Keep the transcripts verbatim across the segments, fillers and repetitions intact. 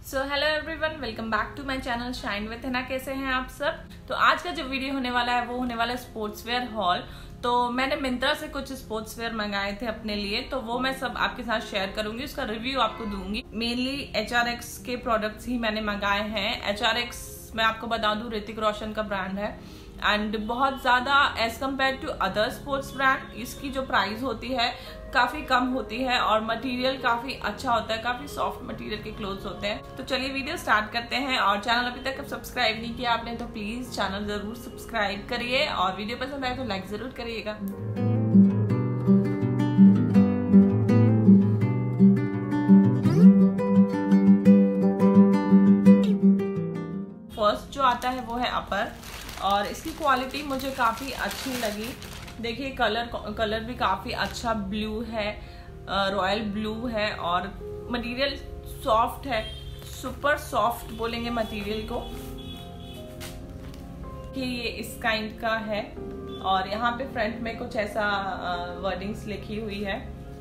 So hello everyone, welcome back to my channel shine with Hina. कैसे हैं आप सब। तो आज का जो वीडियो होने वाला है वो होने वाला है स्पोर्ट्स वेयर हॉल। तो मैंने मिंत्रा से कुछ स्पोर्ट्स वेयर मंगाए थे अपने लिए, तो वो मैं सब आपके साथ शेयर करूंगी, उसका रिव्यू आपको दूंगी। मेनली एच आर एक्स के प्रोडक्ट्स ही मैंने मंगाए हैं। एच आर एक्स मैं आपको बता दूं ऋतिक रोशन का ब्रांड है एंड बहुत ज़्यादा as compare to other sports brand इसकी जो प्राइस होती है काफ़ी कम होती है और मटेरियल काफ़ी अच्छा होता है, काफ़ी सॉफ्ट मटेरियल के क्लोथ्स होते हैं। तो चलिए वीडियो स्टार्ट करते हैं। और चैनल अभी तक सब्सक्राइब नहीं किया आपने तो प्लीज़ चैनल ज़रूर सब्सक्राइब करिए और वीडियो पसंद आए तो लाइक ज़रूर करिएगा। फर्स्ट जो आता है वो है अपर और इसकी क्वालिटी मुझे काफ़ी अच्छी लगी। देखिए कलर कलर भी काफ़ी अच्छा ब्लू है, रॉयल ब्लू है और मटेरियल सॉफ्ट है, सुपर सॉफ्ट बोलेंगे मटेरियल को कि ये इस काइंड का है। और यहाँ पे फ्रंट में कुछ ऐसा वर्डिंग्स लिखी हुई है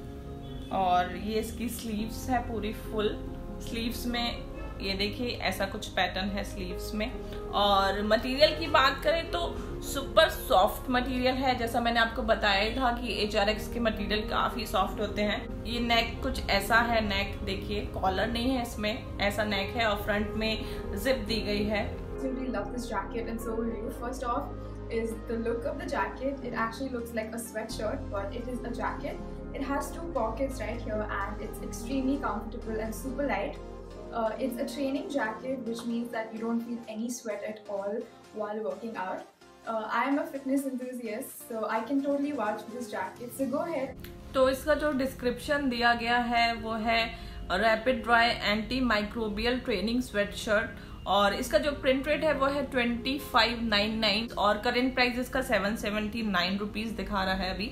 और ये इसकी स्लीव्स है पूरी फुल। स्लीव्स में ये देखिए ऐसा कुछ पैटर्न है स्लीव्स में। और मटेरियल की बात करें तो सुपर सॉफ्ट मटेरियल है, जैसा मैंने आपको बताया था कि एच आर एक्स के मटेरियल काफी सॉफ्ट होते हैं। ये नेक कुछ ऐसा है, नेक देखिए कॉलर नहीं है इसमें, ऐसा नेक है और फ्रंट में जिप दी गई है। Absolutely love this jacket and so will you. First off is the look of the jacket. It actually looks like a sweatshirt but it is a jacket. It has two pockets right here and it's extremely comfortable and super light. Uh, it's a training jacket which means that you don't feel any sweat at all while working out. Uh, I am a fitness enthusiast so I can totally vouch for this jacket. So go ahead. तो इसका जो description दिया गया है वो है rapid dry anti microbial training sweatshirt और इसका जो प्रिंट रेट है वो है ट्वेंटी फाइव नाइन नाइन और करेंट प्राइस इसका सेवन सेवेंटी नाइन रुपीज दिखा रहा है अभी।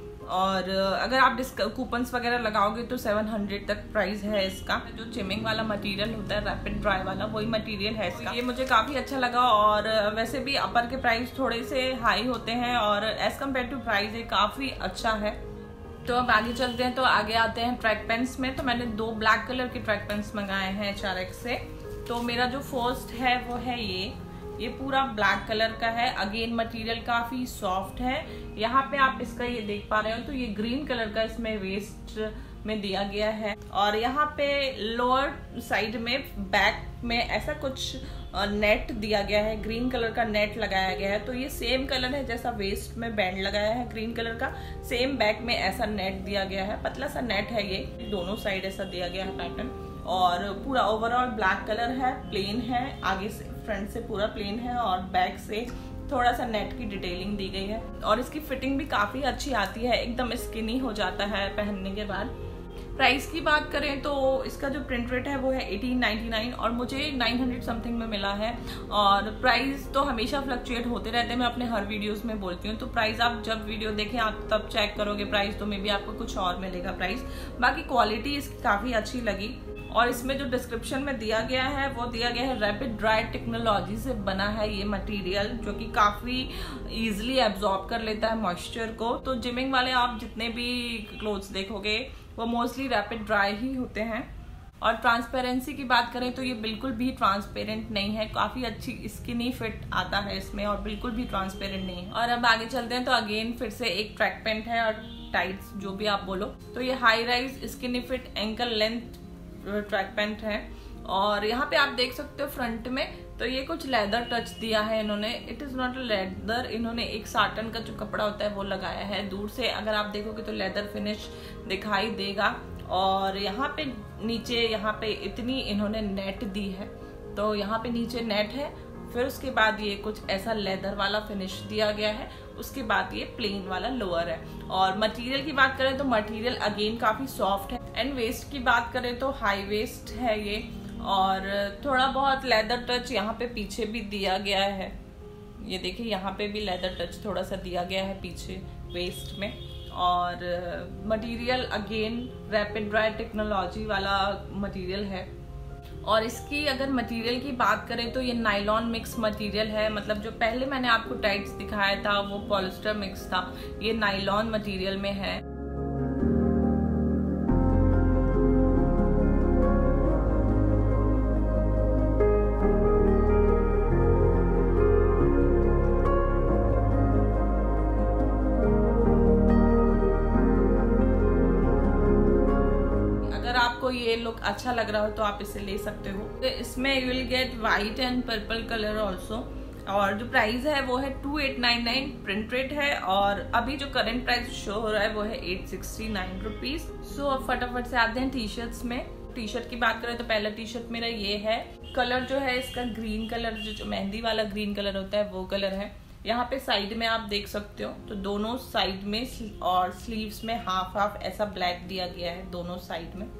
और अगर आप कूपन्स वगैरह लगाओगे तो सेवन हंड्रेड तक प्राइस है इसका। जो चिमिंग वाला मटेरियल होता है रैपिड ड्राई वाला वही मटेरियल है इसका। ये मुझे काफ़ी अच्छा लगा और वैसे भी अपर के प्राइस थोड़े से हाई होते हैं और एज कम्पेयर टू प्राइस ये काफ़ी अच्छा है। तो अब आगे चलते हैं। तो आगे आते हैं ट्रैक पेंस में। तो मैंने दो ब्लैक कलर के ट्रैक पेंस मंगाए हैं एच आर एक्स से। तो मेरा जो फर्स्ट है वो है ये ये पूरा ब्लैक कलर का है। अगेन मटेरियल काफी सॉफ्ट है। यहाँ पे आप इसका ये देख पा रहे हो तो ये ग्रीन कलर का इसमें वेस्ट में दिया गया है और यहाँ पे लोअर साइड में बैक में ऐसा कुछ नेट दिया गया है, ग्रीन कलर का नेट लगाया गया है। तो ये सेम कलर है जैसा वेस्ट में बैंड लगाया है ग्रीन कलर का, सेम बैक में ऐसा नेट दिया गया है, पतला सा नेट है ये, दोनों साइड ऐसा दिया गया है पैटर्न। और पूरा ओवरऑल ब्लैक कलर है, प्लेन है, आगे से फ्रंट से पूरा प्लेन है और बैक से थोड़ा सा नेट की डिटेलिंग दी गई है। और इसकी फिटिंग भी काफ़ी अच्छी आती है, एकदम स्किनी हो जाता है पहनने के बाद। प्राइस की बात करें तो इसका जो प्रिंट रेट है वो है एटीन नाइन्टी नाइन और मुझे नाइन हंड्रेड समथिंग में मिला है। और प्राइस तो हमेशा फ्लक्चुएट होते रहते हैं, मैं अपने हर वीडियोस में बोलती हूँ। तो प्राइस आप जब वीडियो देखें आप तब चेक करोगे प्राइस, तो मे बी आपको कुछ और मिलेगा प्राइस। बाकी क्वालिटी इसकी काफ़ी अच्छी लगी। और इसमें जो डिस्क्रिप्शन में दिया गया है वो दिया गया है रैपिड ड्राई टेक्नोलॉजी से बना है ये मटेरियल, जो कि काफ़ी इजीली एब्जॉर्ब कर लेता है मॉइस्चर को। तो जिमिंग वाले आप जितने भी क्लोथ्स देखोगे वो मोस्टली रैपिड ड्राई ही होते हैं। और ट्रांसपेरेंसी की बात करें तो ये बिल्कुल भी ट्रांसपेरेंट नहीं है, काफ़ी अच्छी स्किनी फिट आता है इसमें और बिल्कुल भी ट्रांसपेरेंट नहीं है। और अब आगे चलते हैं। तो अगेन फिर से एक ट्रैक पैंट है और टाइट्स जो भी आप बोलो। तो ये high rise skinny fit ankle length track pant है और यहाँ पे आप देख सकते हो फ्रंट में तो ये कुछ लेदर टच दिया है इन्होंने। It is not a leather, इन्होंने एक साटन का जो कपड़ा होता है वो लगाया है। दूर से अगर आप देखोगे तो लेदर फिनिश दिखाई देगा। और यहाँ पे नीचे यहाँ पे इतनी इन्होंने नेट दी है, तो यहाँ पे नीचे नेट है, फिर उसके बाद ये कुछ ऐसा लेदर वाला फिनिश दिया गया है, उसके बाद ये प्लेन वाला लोअर है। और मटेरियल की बात करें तो मटेरियल अगेन काफी सॉफ्ट है। एंड वेस्ट की बात करें तो हाई वेस्ट है ये और थोड़ा बहुत लेदर टच यहाँ पे पीछे भी दिया गया है। ये देखिए यहाँ पे भी लेदर टच थोड़ा सा दिया गया है पीछे वेस्ट में। और material again rapid dry technology वाला मटेरियल है। और इसकी अगर मटेरियल की बात करें तो ये नायलॉन मिक्स मटेरियल है। मतलब जो पहले मैंने आपको टाइट्स दिखाया था वो पॉलिस्टर मिक्स था, ये नायलॉन मटेरियल में है। बहुत अच्छा लग रहा हो तो आप इसे ले सकते हो। तो इसमें you will get white and purple colour also. और जो प्राइस है वो है two eight nine nine, print rate है। और अभी जो करंट प्राइस शो हो रहा है वो है eight sixty nine rupees. So अब फटाफट से आते हैं टी शर्ट्स में। टी शर्ट की बात करें तो पहला टी शर्ट मेरा ये है। कलर जो है इसका ग्रीन कलर, जो, जो मेहंदी वाला ग्रीन कलर होता है वो कलर है। यहाँ पे साइड में आप देख सकते हो तो दोनों साइड में और स्लीव्स में हाफ हाफ ऐसा ब्लैक दिया गया है दोनों साइड में।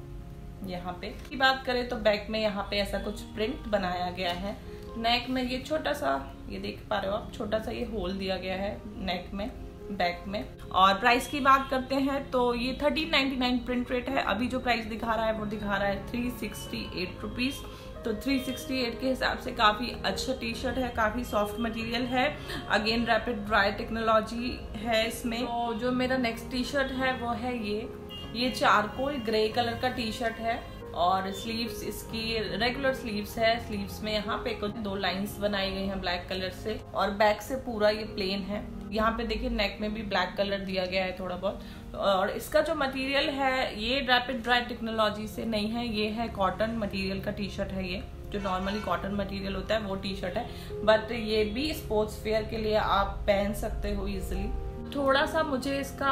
यहाँ पे की बात करें तो बैक में यहाँ पे ऐसा कुछ प्रिंट बनाया गया है। नेक में ये छोटा सा, ये देख पा रहे हो आप, छोटा सा ये होल दिया गया है नेक में, बैक में। और प्राइस की बात करते हैं तो ये thirteen ninety nine print rate है। अभी जो प्राइस दिखा रहा है वो दिखा रहा है थ्री सिक्सटी एट रुपीज। तो थ्री सिक्सटी एट के हिसाब से काफी अच्छा टी शर्ट है, काफी सॉफ्ट मटेरियल है। अगेन रैपिड ड्राई टेक्नोलॉजी है इसमें। तो जो मेरा नेक्स्ट टी शर्ट है वो है ये ये चारकोल ग्रे कलर का टी शर्ट है। और स्लीव्स इसकी रेगुलर स्लीव्स है। स्लीव्स में यहाँ पे कुछ दो लाइंस बनाई गई हैं ब्लैक कलर से। और बैक से पूरा ये प्लेन है। यहाँ पे देखिए नेक में भी ब्लैक कलर दिया गया है थोड़ा बहुत। और इसका जो मटेरियल है ये रैपिड ड्राई टेक्नोलॉजी से नहीं है, ये है कॉटन मटेरियल का टी शर्ट है। ये जो नॉर्मली कॉटन मटेरियल होता है वो टी शर्ट है, बट ये भी स्पोर्ट्स वेयर के लिए आप पहन सकते हो इजिली। थोड़ा सा मुझे इसका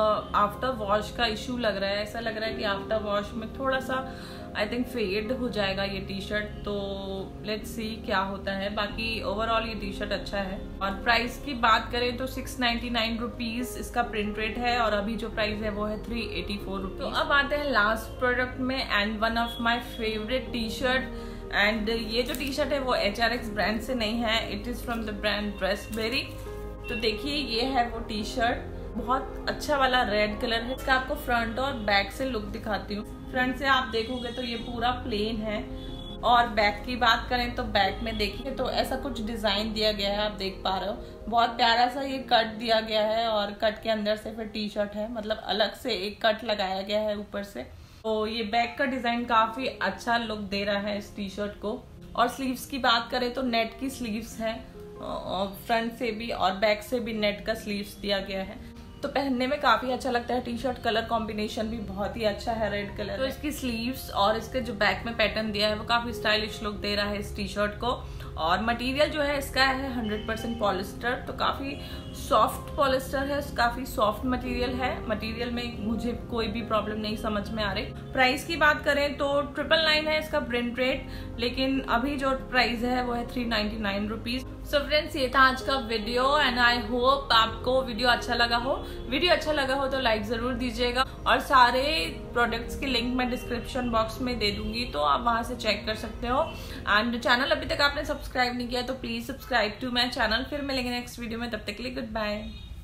आफ्टर वॉश का इशू लग रहा है। ऐसा लग रहा है कि आफ्टर वॉश में थोड़ा सा आई थिंक फेड हो जाएगा ये टी शर्ट। तो लेट्स सी क्या होता है। बाकी ओवरऑल ये टी शर्ट अच्छा है। और प्राइस की बात करें तो सिक्स नाइन्टी नाइन रुपीज इसका प्रिंट रेट है। और अभी जो प्राइस है वो है थ्री एटी फोर रुपीज। तो अब आते हैं लास्ट प्रोडक्ट में and one of my favourite T shirt. And ये जो टी शर्ट है वो एच आर एक्स ब्रांड से नहीं है, it is from the brand Dressberry. तो देखिए ये है वो टी शर्ट, बहुत अच्छा वाला रेड कलर है। इसका आपको फ्रंट और बैक से लुक दिखाती हूँ। फ्रंट से आप देखोगे तो ये पूरा प्लेन है। और बैक की बात करें तो बैक में देखिए तो ऐसा कुछ डिजाइन दिया गया है, आप देख पा रहे हो। बहुत प्यारा सा ये कट दिया गया है और कट के अंदर से फिर टी शर्ट है, मतलब अलग से एक कट लगाया गया है ऊपर से। तो ये बैक का डिजाइन काफी अच्छा लुक दे रहा है इस टी शर्ट को। और स्लीव्स की बात करें तो नेट की स्लीव्स है, और फ्रंट से भी और बैक से भी नेट का स्लीव्स दिया गया है। तो पहनने में काफी अच्छा लगता है टी शर्ट। कलर कॉम्बिनेशन भी बहुत ही अच्छा है, रेड कलर। तो इसकी स्लीव्स और इसके जो बैक में पैटर्न दिया है वो काफी स्टाइलिश लुक दे रहा है इस टी शर्ट को। और मटेरियल जो है इसका है हंड्रेड परसेंट पॉलिस्टर। तो काफी सॉफ्ट पॉलिस्टर है, काफी सॉफ्ट मटेरियल है। मटेरियल में मुझे कोई भी प्रॉब्लम नहीं समझ में आ रही। प्राइस की बात करें तो ट्रिपल नाइन है इसका प्रिंट रेट, लेकिन अभी जो प्राइस है वो है three ninety nine rupees. So friends ये था आज का वीडियो एंड आई होप आपको वीडियो अच्छा लगा हो। वीडियो अच्छा लगा हो तो लाइक जरूर दीजिएगा। और सारे प्रोडक्ट्स की लिंक मैं डिस्क्रिप्शन बॉक्स में दे दूंगी, तो आप वहां से चेक कर सकते हो। एंड चैनल अभी तक आपने सब्सक्राइब नहीं किया तो please subscribe to my channel. फिर मिलेंगे नेक्स्ट वीडियो में, तब तक के लिए गुड बाय।